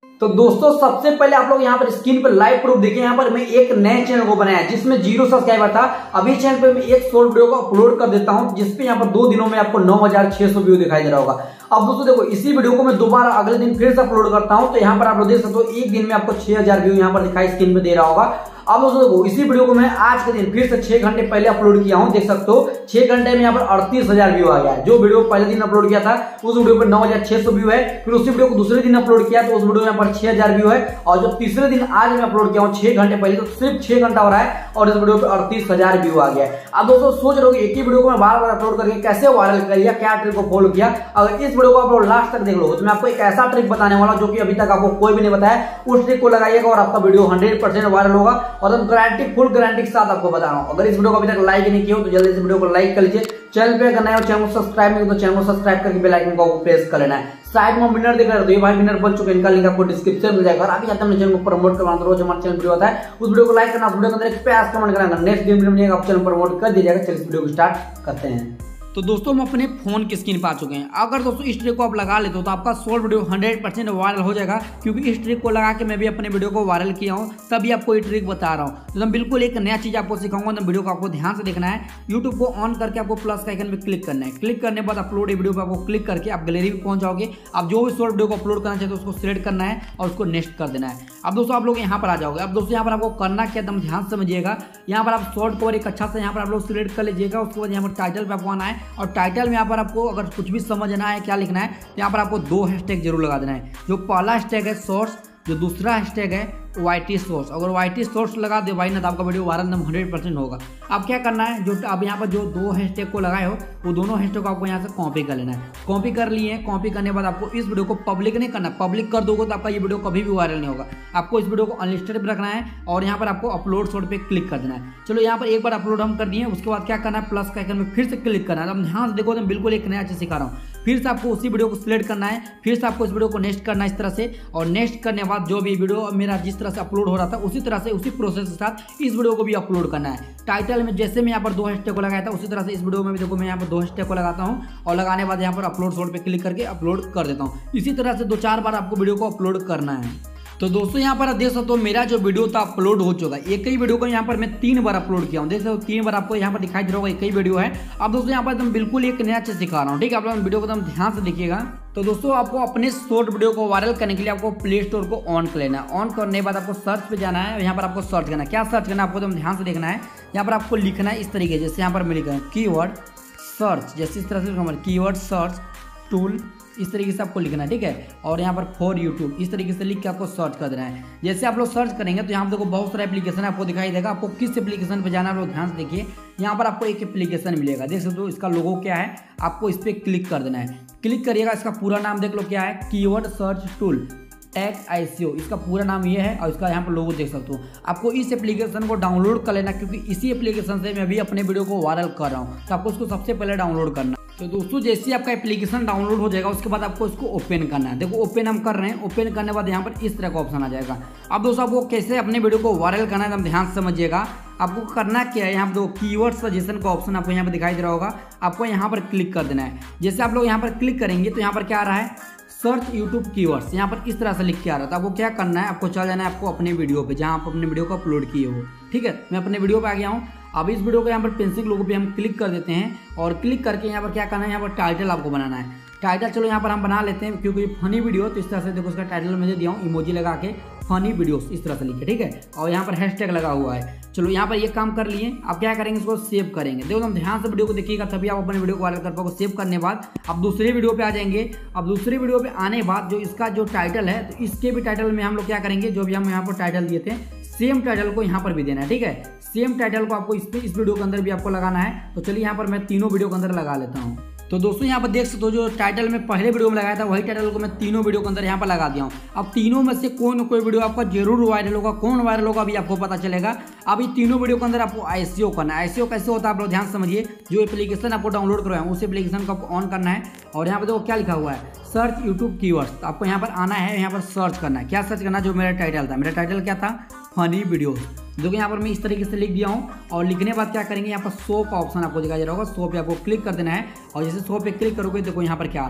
तो दोस्तों सबसे पहले आप लोग यहाँ पर स्क्रीन पर लाइव प्रूफ देखिए। यहाँ पर मैं एक नए चैनल को बनाया जिसमें 0 सब्सक्राइबर था। अभी चैनल पे मैं एक शॉर्ट वीडियो को अपलोड कर देता हूँ जिसपे यहाँ पर 2 दिनों में आपको 9600 व्यू दिखाई दे रहा होगा। अब दोस्तों देखो इसी वीडियो को मैं दोबारा अगले दिन फिर से अपलोड करता हूँ तो यहाँ पर आप लोग देख सकते हो एक दिन में आपको 6000 व्यू यहाँ पर दिखाई स्क्रीन पे दे रहा होगा। अब दोस्तों देखो इसी वीडियो को मैं आज के दिन फिर से 6 घंटे पहले अपलोड किया हूं, देख सकते हो 6 घंटे में यहाँ पर 38000 व्यू आ गया है। जो वीडियो पहले दिन अपलोड किया था उस वीडियो पर 9600 व्यू है। फिर उसी वीडियो को दूसरे दिन अपलोड किया तो उस वीडियो में यहाँ पर 6000 व्यू है। और जो तीसरे दिन आज मैं अपलोड किया हूँ 6 घंटे पहले तो सिर्फ 6 घंटा हो रहा है और इस वीडियो पर 38000 व्यू आ गया है। अब दोस्तों सोच रहे हो एक ही वीडियो को मैं बार बार अपलोड करके कैसे वायरल कर लिया, क्या ट्रिक को फॉलो किया। अगर इस वीडियो को आप लोग लास्ट तक देख लो तो मैं आपको एक ऐसा ट्रिक बताने वाला जो कि अभी तक आपको कोई भी नहीं बताया। उस ट्रिक को लगाइएगा और आपका वीडियो 100% वायरल होगा और हम गारंटी फुल गारंटी के साथ आपको बता रहा हूं। अगर इस वीडियो को अभी तक लाइक नहीं किया हो तो जल्दी से वीडियो को लाइक कर लीजिए। चैनल पे अगर नए हो चैनल को सब्सक्राइब नहीं तो चैनल को सब्सक्राइब करके बेल आइकन को प्रेस कर लेना है। साइड में विनर दिख रहा है तो ये भाई विनर बन चुके हैं, इनका लिंक आपको डिस्क्रिप्शन मिल जाएगा। और अभी चाहते हैं चैनल को प्रमोट करवाना तो रोज हमारे चैनल वीडियो आता है उस वीडियो को लाइक करना, वीडियो के अंदर एक प्यास कमेंट करना, नेक्स्ट वीडियो में आप चैनल प्रमोट कर दीजिएगा। चलिए इस वीडियो को स्टार्ट करते हैं। तो दोस्तों हम अपने फोन की स्क्रीन पर आ चुके हैं। अगर दोस्तों इस ट्रिक को आप लगा लेते हो तो आपका शॉर्ट वीडियो 100% वायरल हो जाएगा, क्योंकि इस ट्रिक को लगा के मैं भी अपने वीडियो को वायरल किया हूं, तभी आपको ये ट्रिक बता रहा हूं। तो मैं बिल्कुल एक नया चीज आपको सिखाऊंगा, तो वीडियो को आपको ध्यान से देखना है। यूट्यूब को ऑन करके आपको प्लस का आइकन पे क्लिक करना है। क्लिक करने के बाद अपलोड वीडियो पर आपको क्लिक करके आप गैलरी में पहुंच जाओगे। आप जो भी शॉर्ट वीडियो को अपलोड करना चाहते हो उसको सिलेक्ट करना है और उसको नेक्स्ट कर देना है। अब दोस्तों आप लोग यहाँ पर आ जाओगे। अब दोस्तों यहाँ पर आपको करना क्या एकदम ध्यान समझिएगा। यहाँ पर आप शॉर्ट कवर एक अच्छा से यहाँ पर आप लोग सिलेक्ट कर लीजिएगा। उसके बाद यहाँ पर टाइटल पे आपको आना है और टाइटल में यहाँ पर आपको अगर कुछ भी समझना है क्या लिखना है तो यहाँ पर आपको 2 हैशटैग जरूर लगा देना है। जो पहला हैशटैग है शॉर्ट्स, जो दूसरा हैशटैग है YT शॉर्ट्स। अगर YT शॉर्ट्स लगा दे भाई ना तो आपका वीडियो वायरल 100% होगा। अब क्या करना है, जो अब यहाँ पर जो 2 हैशटैग को लगाए हो वो दोनों हैशटैग को आपको यहाँ से कॉपी कर लेना है। कॉपी कर लिए, कॉपी करने के बाद आपको इस वीडियो को पब्लिक नहीं करना। पब्लिक कर दोगे तो आपका ये वीडियो कभी भी वायरल नहीं होगा। आपको इस वीडियो को अनलिस्टेड पे रखना है और यहाँ पर आपको अपलोड शॉर्ट पे क्लिक कर देना है। चलो यहाँ पर एक बार अपलोड हम कर दिए, उसके बाद क्या करना है, प्लस का आइकन में फिर से क्लिक करना है। अब ध्यान से देखो तो बिल्कुल एक नया चीज सिखा रहा हूँ। फिर से आपको उसी वीडियो को सिलेक्ट करना है, फिर से आपको इस वीडियो को नेक्स्ट करना है इस तरह से। और नेक्स्ट करने के बाद जो भी वीडियो मेरा जिस तरह से अपलोड हो रहा था उसी तरह से उसी प्रोसेस के साथ इस वीडियो को भी अपलोड करना है। टाइटल में जैसे मैं यहाँ पर 2 हैशटैग को लगाया था उसी तरह से इस वीडियो में भी देखो मैं यहाँ पर 2 हैशटैग को लगाता हूँ और लगाने के बाद यहाँ पर अपलोड शॉर्ट पे क्लिक करके अपलोड कर देता हूँ। इसी तरह से 2-4 बार आपको वीडियो को अपलोड करना है। तो दोस्तों यहाँ पर देख सकते हो मेरा जो वीडियो था अपलोड हो चुका है। एक ही वीडियो को यहाँ पर मैं 3 बार अपलोड किया हूँ, देख सकते हो 3 बार आपको यहाँ पर दिखाई दे रहा होगा एक ही वीडियो है। अब दोस्तों यहाँ पर एकदम बिल्कुल एक नया चीज सिखा रहा हूँ, ठीक है। आप लोग वीडियो को एकदम ध्यान से देखिएगा। तो दोस्तों आपको अपने शॉर्ट वीडियो को वायरल करने के लिए आपको प्ले स्टोर को ऑन कर लेना है। ऑन करने के बाद आपको सर्च पे जाना है। यहाँ पर आपको सर्च करना है, क्या सर्च करना है आपको एकदम ध्यान से देखना है। यहाँ पर आपको लिखना है इस तरीके, जैसे यहाँ पर मैं लिखा है कीवर्ड सर्च, जैसे इस तरह से कीवर्ड सर्च टूल, इस तरीके से आपको लिखना है, ठीक है। और यहाँ पर फॉर यूट्यूब इस तरीके से लिख के आपको सर्च कर देना है। जैसे आप लोग सर्च करेंगे तो यहाँ पर देखो बहुत सारे एप्लीकेशन आपको दिखाई देगा। आपको किस एप्लीकेशन पे जाना है आप लोग ध्यान से देखिए। यहाँ पर आपको एक एप्लीकेशन मिलेगा, देख सकते हो इसका लोगो क्या है, आपको इस पर क्लिक कर देना है। क्लिक करिएगा, इसका पूरा नाम देख लो क्या है, keyword search tool tag ICO, इसका पूरा नाम ये है और इसका यहाँ पर लोगो देख सकते हो। आपको इस एप्लीकेशन को डाउनलोड कर लेना, क्योंकि इसी एप्लीकेशन से मैं भी अपने वीडियो को वायरल कर रहा हूँ। तो आपको उसको सबसे पहले डाउनलोड करना। तो दोस्तों जैसे ही आपका एप्लीकेशन डाउनलोड हो जाएगा उसके बाद आपको इसको ओपन करना है। देखो ओपन हम कर रहे हैं। ओपन करने के बाद यहाँ पर इस तरह का ऑप्शन आ जाएगा। अब दोस्तों आपको कैसे अपने वीडियो को वायरल करना है, हम ध्यान से समझिएगा। आपको करना क्या है, यहाँ पर दो कीवर्ड सजेशन का ऑप्शन आपको यहाँ पर दिखाई दे रहा होगा, आपको यहाँ पर क्लिक कर देना है। जैसे आप लोग यहाँ पर क्लिक करेंगे तो यहाँ पर क्या आ रहा है, सर्च यूट्यूब कीवर्ड्स, यहाँ पर इस तरह से लिख के आ रहा था। आपको क्या करना है, आपको चल जाना है आपको अपने वीडियो पे जहाँ आप अपने वीडियो को अपलोड किए हो, ठीक है। मैं अपने वीडियो पे आ गया हूँ। अब इस वीडियो को यहाँ पर पेंसिल लोगो पे हम क्लिक कर देते हैं और क्लिक करके यहाँ पर क्या करना है, यहाँ पर टाइटल आपको बनाना है। टाइटल चलो यहाँ पर हम बना लेते हैं, क्योंकि फनी वीडियो तो इस तरह से देखो उसका टाइटल मुझे दिया हूँ इमोजी लगा के, फनी वीडियोस इस तरह से लिखे, ठीक है। और यहाँ पर हैशटैग लगा हुआ है। चलो यहाँ पर ये काम कर लिए। अब क्या करेंगे, इसको सेव करेंगे। देखो हम ध्यान से वीडियो को देखिएगा तभी आप अपने वीडियो को वायरल कर पाओगे। सेव करने के बाद अब दूसरे वीडियो पे आ जाएंगे। अब दूसरे वीडियो पे आने के बाद जो इसका जो टाइटल है तो इसके भी टाइटल में हम लोग क्या करेंगे, जो भी हम यहाँ पर टाइटल दिए थे सेम टाइटल को यहाँ पर भी देना है, ठीक है। सेम टाइटल को आपको इस वीडियो के अंदर भी आपको लगाना है। तो चलिए यहाँ पर मैं तीनों वीडियो के अंदर लगा लेता हूँ। तो दोस्तों यहाँ पर देख सकते हो जो टाइटल में पहले वीडियो में लगाया था वही टाइटल को मैं तीनों वीडियो के अंदर यहाँ पर लगा दिया हूँ। अब तीनों में से कोई ना कोई वीडियो आपका जरूर वायरल होगा। कौन वायरल होगा अभी आपको पता चलेगा। अभी तीनों वीडियो के अंदर आपको ICO करना है। ICO कैसे होता है आप लोग ध्यान समझिए। जो एप्लीकेशन आपको डाउनलोड करवाया उस एप्लीकेशन को आपको ऑन करना है और यहाँ पर देखो क्या लिखा हुआ है, सर्च यूट्यूब कीवर्ड्स। तो आपको यहाँ पर आना है, यहाँ पर सर्च करना है। क्या सर्च करना है, जो मेरा टाइटल था, मेरा टाइटल क्या था, फनी वीडियो। देखो यहाँ पर मैं इस तरीके से लिख दिया हूँ और लिखने के बाद क्या करेंगे, यहाँ पर शो का ऑप्शन आपको दिखाई दे रहा होगा। शो पे आपको क्लिक कर देना है और जैसे शो पे क्लिक करोगे देखो यहाँ पर क्या आ रहा है,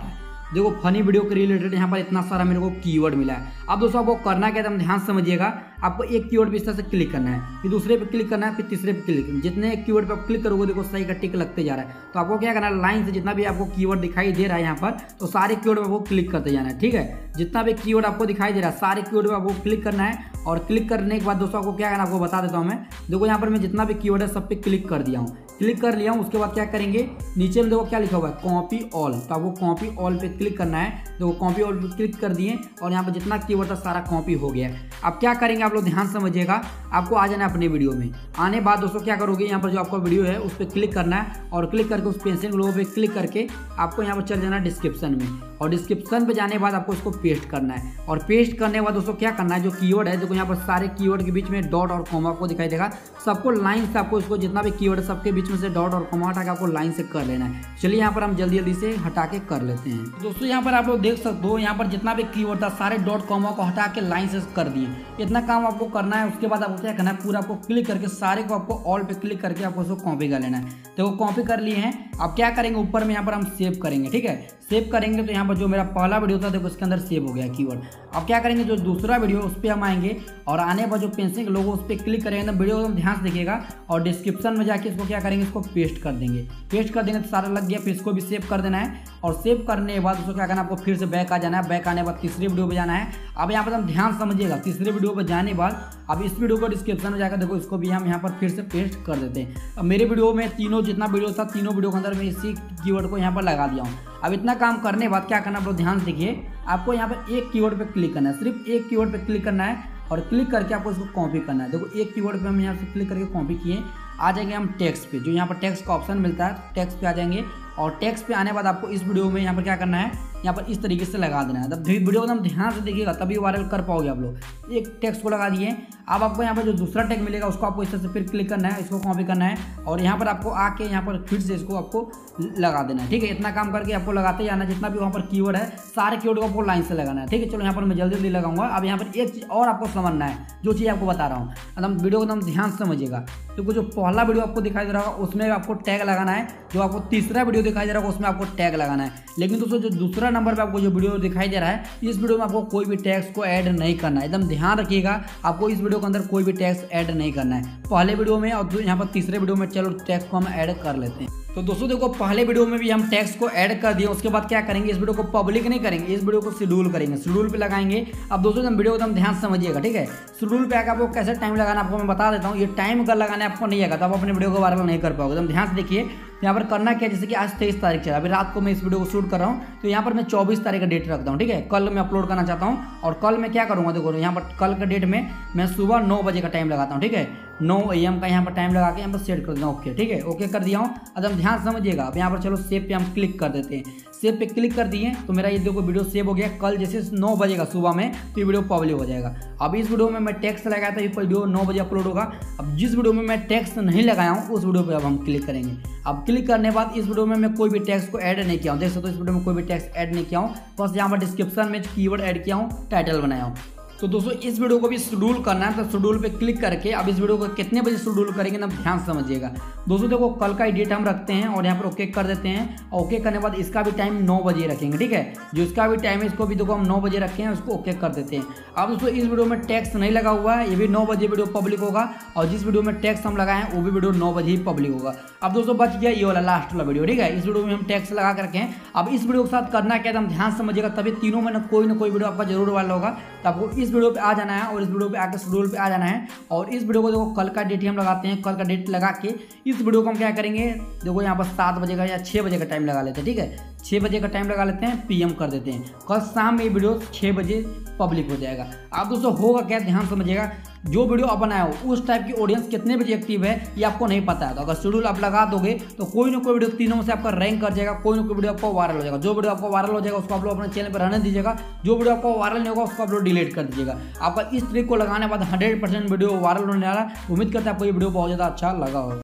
देखो फनी वीडियो के रिलेटेड यहाँ पर इतना सारा मेरे को कीवर्ड मिला है। अब दोस्तों आपको करना क्या है, तुम ध्यान समझिएगा। आपको एक कीवर्ड पे इस तरह से क्लिक करना है, फिर दूसरे पे क्लिक करना है, फिर तीसरे पे क्लिक करना है। जितने कीवर्ड पे आप क्लिक करोगे देखो सही का टिक लगते जा रहा है। तो आपको क्या करना है, लाइन से जितना भी आपको कीवर्ड दिखाई दे रहा है यहाँ पर, तो सारे कीवर्ड पे आपको क्लिक करते जाना है। ठीक है, जितना भी कीवर्ड आपको दिखाई दे रहा है सारे कीवर्ड पे आपको क्लिक करना है। और क्लिक करने के बाद दोस्तों आपको क्या करना है, आपको बता देता हूँ मैं। देखो यहाँ पर मैं जितना भी कीवर्ड है सब पे क्लिक कर दिया हूँ। क्लिक कर लिया हूँ, उसके बाद क्या करेंगे, नीचे में देखो क्या लिखा हुआ है, कॉपी ऑल। तो आपको कॉपी ऑल पे क्लिक करना है। देखो कॉपी ऑल पे क्लिक कर दिए और यहाँ पर जितना कीवर्ड था सारा कॉपी हो गया है। अब क्या करेंगे आप लोग ध्यान समझिएगा। आपको आ जाना है अपने वीडियो में। आने बाद दोस्तों क्या करोगे, यहाँ पर जो आपका वीडियो है उस पर क्लिक करना है और क्लिक करके उस पेंसिल लोगो पे क्लिक करके आपको यहाँ पर चल जाना है डिस्क्रिप्शन में। और डिस्क्रिप्शन पे जाने के बाद आपको इसको पेस्ट करना है। और पेस्ट करने के बाद दोस्तों क्या करना है, जो कीवर्ड है देखो यहाँ पर सारे कीवर्ड के बीच में डॉट और कॉमा आपको दिखाई देगा। सबको लाइन से आपको इसको जितना भी कीवर्ड है सबके बीच में से डॉट और कॉमा हटा के आपको लाइन से कर लेना है। चलिए यहाँ पर हम जल्दी जल्दी से हटा के कर लेते हैं। दोस्तों यहाँ पर आप लोग देख सकते हो, यहाँ पर जितना भी कीवर्ड था सारे डॉट कॉमा को हटा के लाइन से कर दिए। इतना काम आपको करना है। उसके बाद आपको क्या करना है, पूरा आपको क्लिक करके सारे को आपको ऑल पे क्लिक करके आपको इसको कॉपी कर लेना है। तो वो कॉपी कर लिए हैं। अब क्या करेंगे, ऊपर में यहाँ पर हम सेव करेंगे। ठीक है, सेव करेंगे तो यहाँ पर जो मेरा पहला वीडियो था देखो इसके अंदर सेव हो गया कीवर्ड। अब क्या करेंगे, जो दूसरा वीडियो उस पर हम आएंगे और आने पर जो पेंसिल के लोगो उस पर क्लिक करेंगे तो वीडियो को ध्यान से देखिएगा और डिस्क्रिप्शन में जाके इसको क्या करेंगे, इसको पेस्ट कर देंगे। पेस्ट कर देंगे तो सारा लग गया। फिर इसको भी सेव कर देना है और सेव करने के बाद उसको क्या करना है, आपको फिर से बैक आ जाना है। बैक आने के बाद तीसरे वीडियो पे जाना है। अब यहाँ पर हम ध्यान समझिएगा, तीसरे वीडियो पर जाने के बाद अब इस वीडियो को डिस्क्रिप्शन में जाकर देखो इसको भी हम यहाँ पर फिर से पेस्ट कर देते हैं। अब मेरे वीडियो में तीनों जितना वीडियो था तीनों वीडियो के अंदर मैं इसी कीवर्ड को यहाँ पर लगा दिया हूँ। अब इतना काम करने के बाद क्या करना है, आप लोग ध्यान से देखिए। आपको यहाँ पर एक कीवर्ड पे क्लिक करना है, सिर्फ एक कीवर्ड पे क्लिक करना है और क्लिक करके आपको इसको कॉपी करना है। देखो एक कीवर्ड पे हम यहाँ से क्लिक करके कॉपी किए। आ जाएंगे हम टेक्स्ट पे, जो यहाँ पर टेक्स्ट का ऑप्शन मिलता है, टेक्स्ट पे आ जाएंगे। और टेक्स्ट पे आने के बाद आपको इस वीडियो में यहाँ पर क्या करना है, यहाँ पर इस तरीके से लगा देना है। तब वीडियो को एकदम ध्यान से देखिएगा तभी वायरल कर पाओगे आप लोग। एक टेक्स्ट को लगा दिए। अब आपको यहाँ पर जो दूसरा टैग मिलेगा उसको आपको इस तरह से फिर क्लिक करना है, इसको कॉपी करना है और यहाँ पर आपको आके यहाँ पर फिर से इसको आपको लगा देना है। ठीक है, इतना काम करके आपको लगाते जाना। जितना भी वहाँ पर कीवर्ड है सारे कीवर्ड को आपको लाइन से लगाना है। ठीक है, चलो यहाँ पर मैं जल्दी जल्दी लगाऊंगा। अब यहाँ पर एक चीज़ और आपको समझना है, जो चीज़ आपको बता रहा हूँ एकदम वीडियो को एकदम ध्यान से समझिएगा। क्योंकि जो पहला वीडियो आपको दिखाई दे रहा होगा उसमें आपको टैग लगाना है, जो आपको तीसरा वीडियो दिखाई दे रहा होगा उसमें आपको टैग लगाना है। लेकिन दोस्तों जो दूसरा नंबर पे आपको जो वीडियो दिखाई दे रहा है इस वीडियो में आपको कोई भी टैग्स को ऐड नहीं करना है। एकदम ध्यान रखिएगा, आपको इस वीडियो के अंदर कोई भी टैग्स ऐड नहीं करना है पहले वीडियो में। और यहाँ पर तीसरे वीडियो में चलो टैग्स को हम ऐड कर लेते हैं। तो दोस्तों देखो पहले वीडियो में भी हम टैक्स को ऐड कर दिए। उसके बाद क्या करेंगे, इस वीडियो को पब्लिक नहीं करेंगे, इस वीडियो को शेड्यूल करेंगे। शेड्यूल पे लगाएंगे। अब दोस्तों एकदम वीडियो एकदम ध्यान समझिएगा। ठीक है, शेड्यूल पे आकर आपको कैसे टाइम लगाना आपको मैं बता देता हूँ। ये टाइम अगर लगाने आपको नहीं आएगा तो आप अपने वीडियो को वायरल नहीं कर पाओगे। एकदम ध्यान से देखिए। यहाँ पर करना क्या है, जैसे कि आज 23 तारीख चला, अभी रात को मैं इस वीडियो को शूट कर रहा हूँ तो यहाँ पर मैं 24 तारीख का डेट रखता हूँ। ठीक है, कल मैं अपलोड करना चाहता हूँ और कल मैं क्या करूँगा, देखो यहाँ पर कल का डेट में मैं सुबह 9 बजे का टाइम लगाता हूँ। ठीक है, 9 AM का यहाँ पर टाइम लगा के यहाँ पर सेट कर देना। ओके, ठीक है, ओके कर दिया हूँ। अब ध्यान समझिएगा। अब यहाँ पर चलो सेव पे हम क्लिक कर देते हैं। सेव पे क्लिक कर दिए तो मेरा ये देखो वीडियो सेव हो गया। कल जैसे 9 बजे का सुबह में तो ये वीडियो पब्लिक हो जाएगा। अब इस वीडियो में मैं टेक्स्ट लगाया था, ये वीडियो 9 बजे अपलोड होगा। अब जिस वीडियो में मैं टेक्स्ट नहीं लगाया हूँ उस वीडियो पे अब हम क्लिक करेंगे। अब क्लिक करने के बाद इस वीडियो में मैं कोई भी टेक्स्ट को ऐड नहीं किया हूँ। देख सकते हो इस वीडियो में कोई भी टेक्स्ट ऐड नहीं किया हूँ, बस यहाँ पर डिस्क्रिप्शन में कीवर्ड ऐड किया हूँ, टाइटल बनाया हूँ। तो दोस्तों इस वीडियो को भी शेड्यूल करना है, तो शेड्यूल पे क्लिक करके अब इस वीडियो को कितने बजे शेड्यूल करेंगे ना ध्यान समझिएगा। दोस्तों देखो कल का डेट हम रखते हैं और यहाँ पर ओके कर देते हैं। ओके करने के बाद इसका भी टाइम 9 बजे रखेंगे। ठीक है, जो इसका भी टाइम है इसको भी देखो हम 9 बजे रखे हैं, उसको ओके कर देते हैं। अब दोस्तों इस वीडियो में टैक्स नहीं लगा हुआ है, ये भी 9 बजे वीडियो पब्लिक होगा और जिस वीडियो में टैक्स हम लगाए हैं वो भी वीडियो 9 बजे ही पब्लिक होगा। अब दोस्तों बच गया ये वाला लास्ट वाला वीडियो। ठीक है, इस वीडियो में हम टैक्स लगा कर रखे हैं। अब इस वीडियो के साथ करना क्या है, हम ध्यान समझिएगा, तभी तीनों में ना कोई वीडियो आपका जरूर वायरल होगा। तो आपको इस वीडियो पे आ जाना है और इस वीडियो पे आकर शेड्यूल पे आ जाना है और इस वीडियो को देखो कल का डेट ही हम लगाते हैं। कल का डेट लगा के इस वीडियो को हम क्या करेंगे, देखो यहाँ पर 7 बजे का या 6 बजे का टाइम लगा लेते हैं। ठीक है, 6 बजे का टाइम लगा लेते हैं, PM कर देते हैं। कल शाम में ये वीडियो 6 बजे पब्लिक हो जाएगा। अब दोस्तों होगा क्या, ध्यान समझिएगा। जो वीडियो आप बनाए हो उस टाइप की ऑडियंस कितने बजे एक्टिव है ये आपको नहीं पता है। तो अगर शेड्यूल आप लगा दोगे तो कोई ना कोई वीडियो तीनों में से आपका रैंक कर जाएगा, कोई ना कोई वीडियो आपको वायरल हो जाएगा। जो वीडियो आपको वायरल हो जाएगा उसको आप लोग अपने चैनल पर रहने दीजिएगा, जो वीडियो आपको वायरल नहीं होगा उसको आप लोग डिलीट कर दीजिएगा। आपका इस ट्रिक को लगाने के बाद 100% वीडियो वायरल होने वाला। उम्मीद करते हैं आपको ये वीडियो बहुत ज़्यादा अच्छा लगा होगा।